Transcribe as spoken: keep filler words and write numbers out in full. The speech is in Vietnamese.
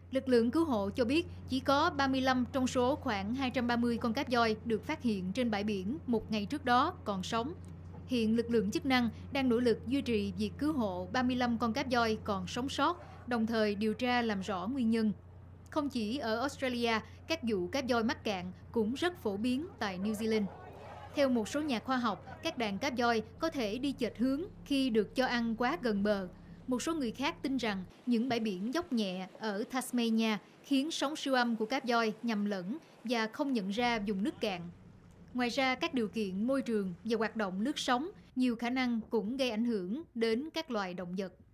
Lực lượng cứu hộ cho biết chỉ có ba mươi lăm trong số khoảng hai trăm ba mươi con cáp voi được phát hiện trên bãi biển một ngày trước đó còn sống. Hiện lực lượng chức năng đang nỗ lực duy trì việc cứu hộ ba mươi lăm con cáp voi còn sống sót, đồng thời điều tra làm rõ nguyên nhân. Không chỉ ở Australia, các vụ cáp voi mắc cạn cũng rất phổ biến tại New Zealand. Theo một số nhà khoa học, các đàn cáp voi có thể đi chệch hướng khi được cho ăn quá gần bờ. Một số người khác tin rằng những bãi biển dốc nhẹ ở Tasmania khiến sóng siêu âm của cáp voi nhầm lẫn và không nhận ra vùng nước cạn. Ngoài ra, các điều kiện môi trường và hoạt động lướt sóng nhiều khả năng cũng gây ảnh hưởng đến các loài động vật.